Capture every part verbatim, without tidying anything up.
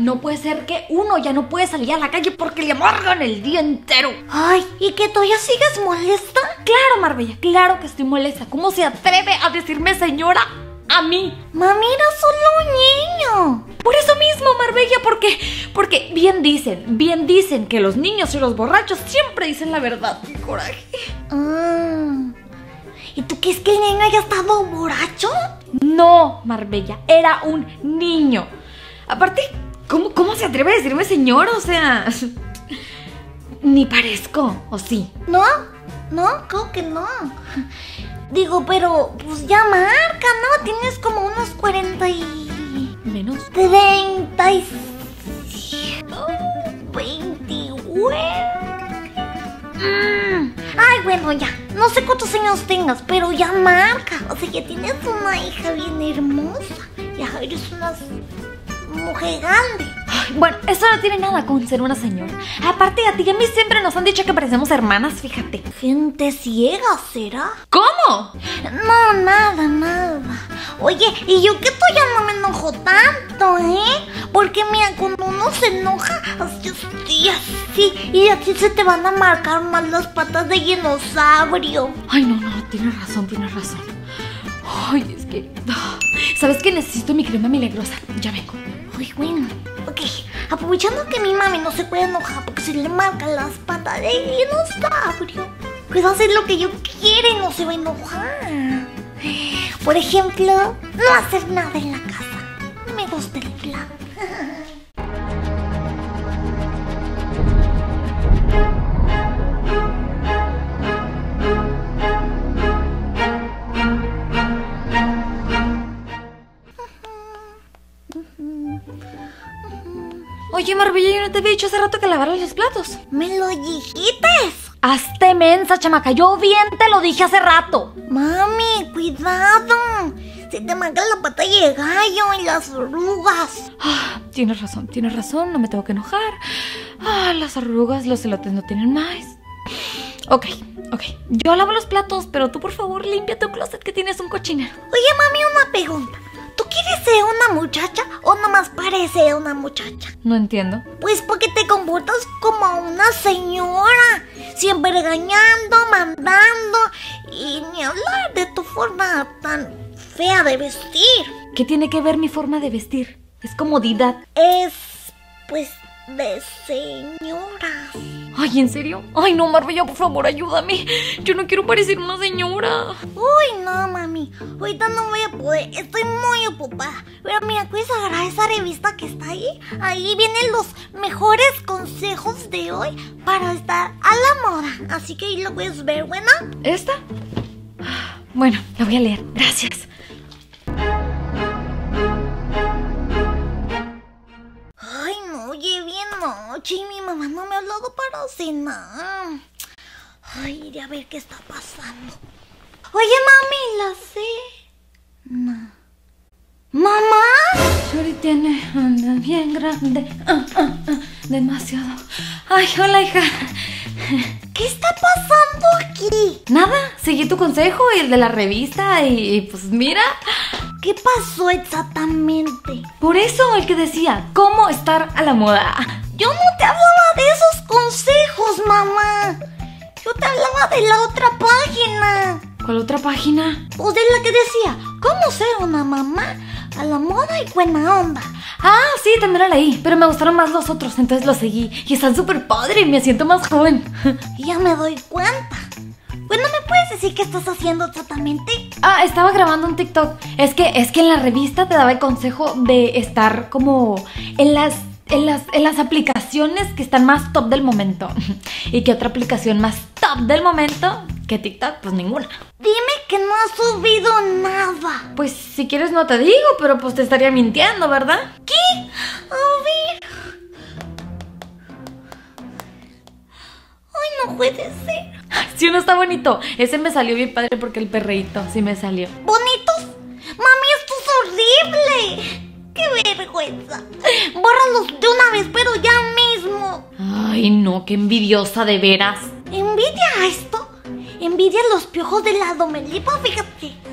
no puede ser que uno ya no puede salir a la calle porque le amargan el día entero. Ay, ¿y que todavía sigues molesta? Claro, Marbella, claro que estoy molesta. ¿Cómo se atreve a decirme señora a mí? Mami, era solo un niño. Por eso mismo, Marbella, porque, porque bien dicen, bien dicen que los niños y los borrachos siempre dicen la verdad. ¡Qué coraje! Ah. ¿Y tú crees que el niño haya estado borracho? No, Marbella, era un niño. Aparte, ¿cómo, cómo se atreve a decirme señor? O sea, ni parezco, ¿o sí? No, no, creo que no. Digo, pero pues ya marca, ¿no? Tienes como unos cuarenta y... Menos. treinta y... veintinueve... Mm. Ay, bueno, ya. No sé cuántos años tengas, pero ya marca. O sea, ya tienes una hija bien hermosa. Ya eres una mujer grande. Ay, bueno, eso no tiene nada con ser una señora. Aparte, a ti y a mí siempre nos han dicho que parecemos hermanas, fíjate. Gente ciega, ¿será? ¿Cómo? No, nada, nada. Oye, y yo que tú ya no me enojo tanto, ¿eh? Porque mira, cuando uno se enoja, así, así, así, y así se te van a marcar más las patas de dinosaurio. Ay, no, no, tienes razón, tienes razón. Ay, es que... ¿Sabes qué? Necesito mi crema milagrosa. Ya vengo. Ay, bueno. Ok, aprovechando que mi mami no se puede enojar porque se le marcan las patas de dinosaurio, pues hacer lo que yo quiera y no se va a enojar. Por ejemplo, no hacer nada en la casa. Me gusta el plan. Oye, Marbella, yo no te había dicho hace rato que lavaras los platos. ¿Me lo dijiste? Hazte mensa, chamaca. Yo bien te lo dije hace rato. Mami, cuidado. Se te marca la pata y el gallo y las arrugas. Ah, tienes razón, tienes razón. No me tengo que enojar. Ah, las arrugas, los elotes no tienen más. Ok, ok. Yo lavo los platos, pero tú por favor limpia tu closet que tienes un cochinero. Oye, mami, una pregunta. ¿Tú quieres ser una muchacha o nomás parecer una muchacha? No entiendo. Pues porque te comportas como una señora, siempre regañando, mandando y ni hablar de tu forma tan fea de vestir. ¿Qué tiene que ver mi forma de vestir? Es comodidad. Es, pues, de señora. Ay, ¿en serio? Ay, no, Marbella, por favor, ayúdame. Yo no quiero parecer una señora. Uy, no, mami. Ahorita no voy a poder. Estoy muy ocupada. Pero mira, puedes agarrar esa revista que está ahí. Ahí vienen los mejores consejos de hoy para estar a la moda. Así que ahí lo puedes ver, ¿buena? ¿Esta? Bueno, la voy a leer. Gracias. Ay, no, oye, bien noche y mi mamá no me ha hablado para cenar. Ay, iré a ver qué está pasando. Oye, mami, la cena. ¿Mamá? Shuri tiene anda bien grande. Ah, ah, ah, demasiado. Ay, hola, hija. ¿Qué está pasando aquí? Nada, seguí tu consejo y el de la revista y, y pues mira. ¿Qué pasó exactamente? Por eso el que decía, ¿cómo estar a la moda? Yo no te hablaba de esos consejos, mamá. Yo te hablaba de la otra página. ¿Cuál otra página? Pues de la que decía, ¿cómo ser una mamá a la moda y buena onda? Ah, sí, también la leí, pero me gustaron más los otros, entonces los seguí. Y están súper padre, me siento más joven. Ya me doy cuenta. Bueno, ¿me puedes decir qué estás haciendo exactamente? Ah, estaba grabando un TikTok. Es que, es que en la revista te daba el consejo de estar como en las, en las, en las aplicaciones que están más top del momento. ¿Y qué otra aplicación más top del momento que TikTok? Pues ninguna. Dime que no has subido nada. Pues si quieres no te digo, pero pues te estaría mintiendo, ¿verdad? ¿Qué? A ver. Ay, no puede ser. Sí, no está bonito. Ese me salió bien padre porque el perreíto sí me salió. ¿Bonitos? Mami, esto es horrible. ¡Qué vergüenza! Bórralos de una vez, pero ya mismo. Ay, no, qué envidiosa de veras. ¿Envidia esto? Envidia los piojos de la domelipa, fíjate.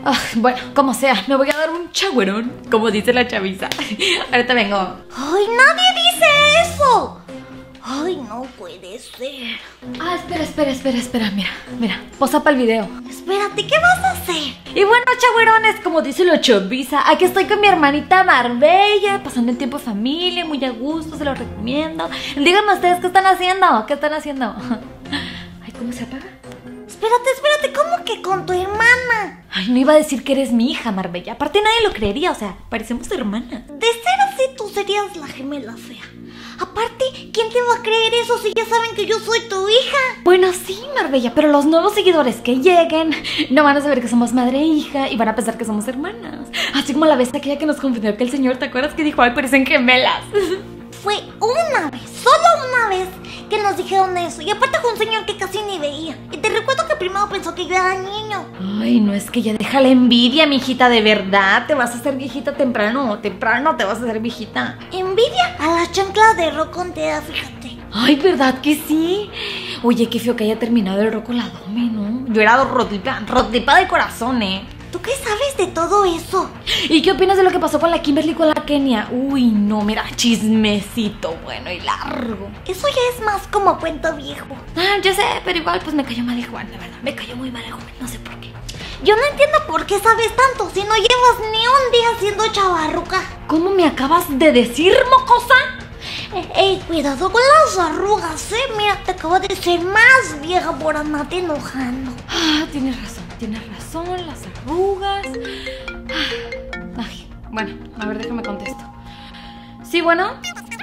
Ah, bueno, como sea, me voy a dar un chagüerón, como dice la chaviza. Ahorita vengo. ¡Ay, nadie dice eso! ¡Ay, no puede ser! Ah, espera, espera, espera, espera. Mira, mira, posa para el video. Espérate, ¿qué vas a hacer? Y bueno, chagüerones, como dice la chaviza, aquí estoy con mi hermanita Marbella, pasando el tiempo en familia, muy a gusto, se lo recomiendo. Díganme ustedes, ¿qué están haciendo? ¿Qué están haciendo? Ay, ¿cómo se apaga? Espérate, espérate, ¿cómo que con tu hermana? Ay, no iba a decir que eres mi hija, Marbella. Aparte nadie lo creería, o sea, parecemos hermanas. De ser así, tú serías la gemela fea. Aparte, ¿quién te va a creer eso si ya saben que yo soy tu hija? Bueno, sí, Marbella, pero los nuevos seguidores que lleguen no van a saber que somos madre e hija y van a pensar que somos hermanas. Así como la vez aquella que nos confundió que el señor, ¿te acuerdas que dijo, ay, parecen gemelas? Fue una vez, solo una vez, que nos dijeron eso. Y aparte fue un señor que casi ni veía. Y te recuerdo que primero pensó que yo era niño. Ay, no, es que ya deja la envidia, mijita, de verdad. Te vas a hacer viejita temprano, temprano te vas a hacer viejita. Envidia a las chanclas de Rocco Ontera, fíjate. Ay, ¿verdad que sí? Oye, qué feo que haya terminado el Rocco la Dome, ¿no? Yo era rotipa, rotipa de corazón, ¿eh? ¿Tú qué sabes de todo eso? ¿Y qué opinas de lo que pasó con la Kimberly y con la Kenia? Uy, no, mira, chismecito bueno y largo. Eso ya es más como cuento viejo. Ah, yo sé, pero igual pues me cayó mal el Juan, la verdad. Me cayó muy mal el Juan, no sé por qué. Yo no entiendo por qué sabes tanto si no llevas ni un día siendo chavarruca. ¿Cómo me acabas de decir, mocosa? Ey, ey, cuidado con las arrugas, eh. Mira, te acabo de ser más vieja por andarte enojando. Ah, tienes razón, tienes razón, las arrugas. Ay, bueno, a ver, déjame contesto. Sí, bueno.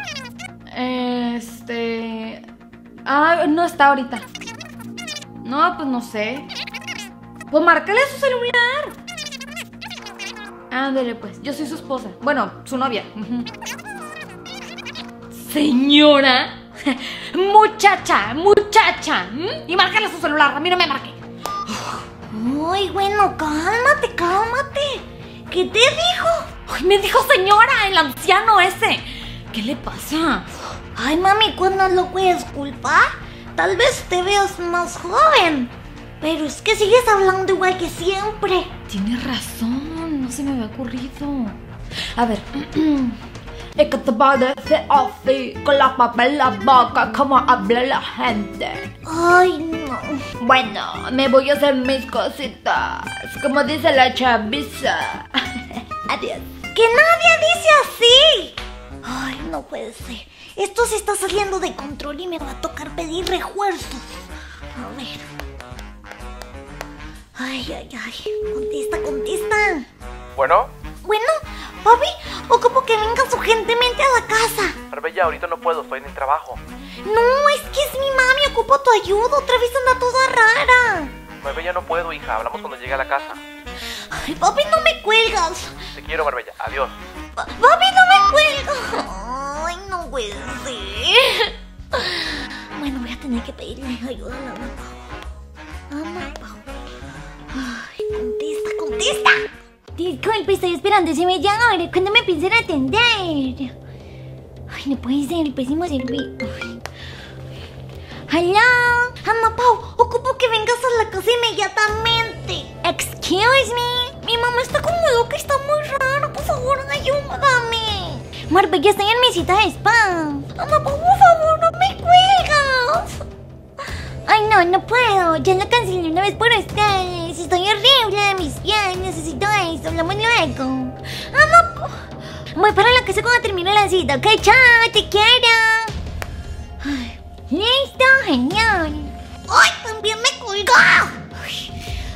Este... Ah, no está ahorita. No, pues no sé. Pues márcale a su celular. Ándale, pues, yo soy su esposa. Bueno, su novia. Señora. Muchacha, muchacha. ¿Mm? Y márcale a su celular, a mí no me marque. Ay, bueno, cálmate, cálmate. ¿Qué te dijo? Ay, me dijo señora, el anciano ese. ¿Qué le pasa? Ay, mami, ¿cuándo lo puedes culpar? Tal vez te veas más joven. Pero es que sigues hablando igual que siempre. Tienes razón, no se me había ocurrido. A ver. Es que te parece así, con la papa en la boca, como habla la gente. Ay, no. Bueno, me voy a hacer mis cositas, como dice la chaviza. Adiós. ¡Que nadie dice así! Ay, no puede ser. Esto se está saliendo de control y me va a tocar pedir refuerzos. A ver. Ay, ay, ay. Contesta, contesta. Bueno. Bueno, papi, ocupo que vengas urgentemente a la casa. Marbella, ahorita no puedo, estoy en el trabajo. No, es que es mi mami, ocupo tu ayuda. Otra vez anda toda rara. Marbella, no puedo, hija. Hablamos cuando llegue a la casa. Ay, papi, no me cuelgas. Te quiero, Marbella. Adiós. Pa- papi, no me cuelgas. Ay, no puede ser. Bueno, voy a tener que pedirle ayuda a la Ana Pau. Ana Pau. Ay, contesta, contesta. Disculpe, estoy esperando ese media hora. ¿Cuándo me piensan atender? Ay, no puede ser, el pésimo servicio. Hola, Ana Pau, ocupo que vengas a la casa inmediatamente. Excuse me. Mi mamá está como loca, está muy rara. Por favor, ayúdame. Marbella, estoy en mi cita de spa. Ana Pau, por favor, no me cuelgas. Ay, no, no puedo. Ya la cancelé una vez por ustedes. Estoy horrible de mis pies. Necesito eso. Hablamos luego. Ana Pau. Voy para la casa cuando termine la cita. Ok, chao, te quiero. Ay. Listo, genial. ¡Ay, también me colgó! Ay.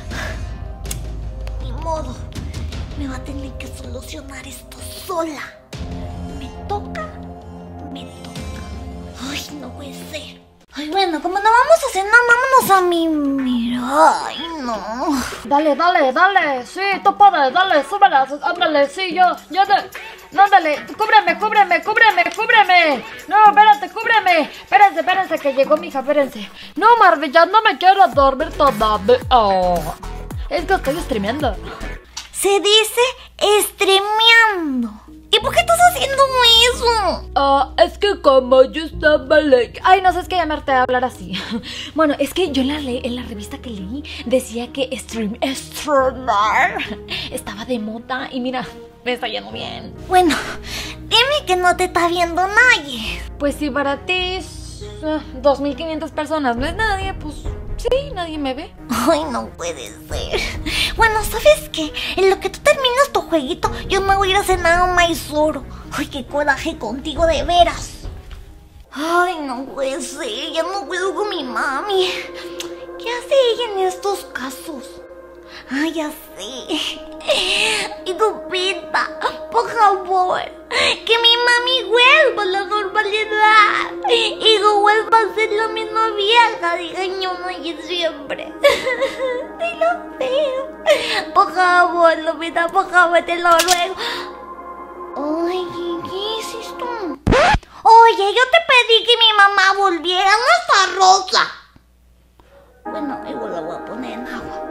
Ni modo. Me va a tener que solucionar esto sola. ¿Me toca? Me toca. Ay, no puede ser. Ay, bueno, como no vamos a cenar, vámonos a mi... Mira, ay, no. Dale, dale, dale. Sí, tú puedes, dale, súbela, ándale, sí, yo, yo te... No, dale, cúbreme, cúbreme, cúbreme, cúbreme. No, espérate, cúbreme. Espérense, espérense, que llegó mi hija, espérense. No, Marbella, no me quiero dormir todavía. Oh. Es que estoy streameando. Se dice estremeando. ¿Y por qué estás haciendo eso? pasó? Ah, es que como yo estaba like... Ay, no sé, es que llamarte a hablar así. Bueno, es que yo en la, le en la revista que leí decía que stream streamer estaba de moda y mira, me está yendo bien. Bueno, dime que no te está viendo nadie. Pues si para ti es uh, dos mil quinientas personas no es nadie, pues sí, nadie me ve. Ay, no puede ser. Bueno, ¿sabes qué? En lo que tú terminas tu jueguito, yo me voy a ir a cenar a un Maizoro. Ay, qué coraje contigo, de veras. Ay, no puede ser, ya no puedo con mi mami. ¿Qué hace ella en estos casos? Ay, ya sé. Y tu pita, por favor, que mi mami vuelva a la normalidad y que vuelva a ser la misma vieja regañona y siempre. Te lo pido. Por favor, Lupita, por favor, te lo ruego. Ay, ¿qué es esto? Oye, yo te pedí que mi mamá volviera, no esta rosa. Bueno, igual la voy a poner en agua.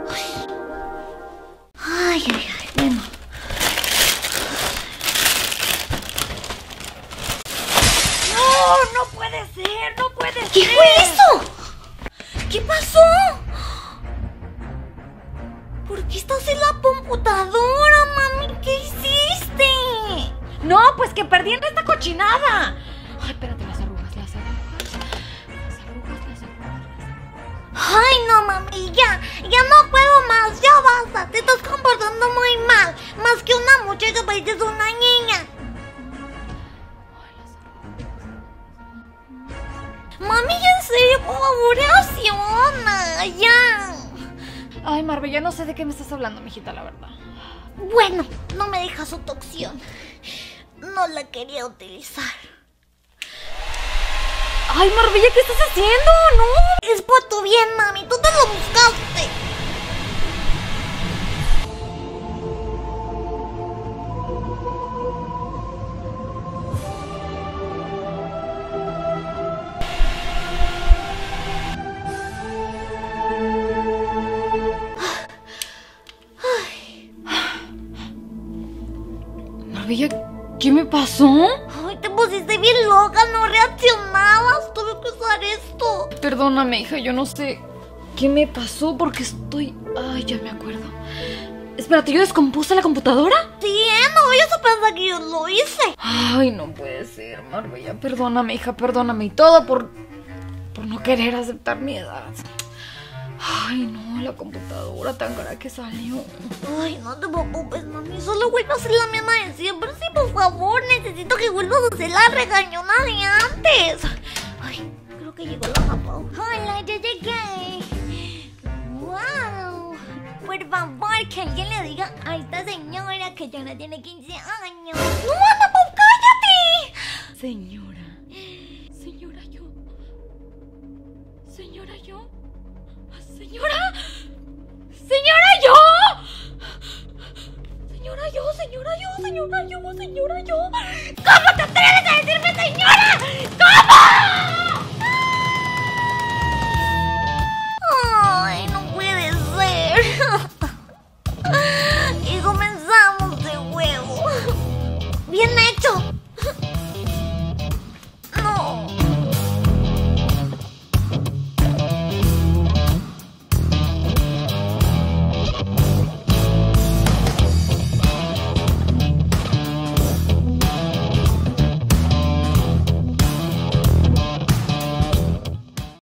Ay, ay, ay, bueno. No, no puede ser, no puede ser. ¿Qué fue eso? ¿Qué pasó? ¿Por qué estás en la computadora, mami? ¿Qué hiciste? No, pues que perdí en esta cochinada. Ay, espérate, las arrugas, las arrugas. Las arrugas, las arrugas. Ay, no, mami, ya, ya no puedo más, ya basta. Te estás comportando muy mal. Más que una muchacha, pareces una niña. Mami, ya en serio, por favor, reacciona, ya. Ay, Marve, ya no sé de qué me estás hablando, mijita, la verdad. Bueno, no me dejas otra opción. No la quería utilizar. Ay, Marbella, ¿qué estás haciendo? No. Es por tu bien, mami. Tú te lo buscaste. Marbella, ¿qué me pasó? Ay, te pusiste bien loca, no reaccionabas. Tuve que usar esto. Perdóname, hija, yo no sé qué me pasó porque estoy... Ay, ya me acuerdo. Espérate, ¿yo descompuse la computadora? Sí, ¿eh? No vayas a pensar que yo lo hice. Ay, no puede ser, Marbella. Perdóname, hija, perdóname. Y todo por... por no querer aceptar mi edad. Ay, no, la computadora tan cara que salió. Ay, no te preocupes, mami. Solo vuelvo a hacer la misma de siempre. Sí, por favor, necesito que vuelvas a hacer la regañona de antes. Ay, creo que llegó la papá. Hola, ya llegué. Wow. Por favor, que alguien le diga a esta señora que ya no tiene quince años. ¡No, Ana, pues cállate! Señora. Señora, yo. Señora, yo. Señora. Señora, yo. Señora, yo, señora, yo, señora, yo, señora, yo. ¿Cómo te atreves a decirme señora? ¿Cómo?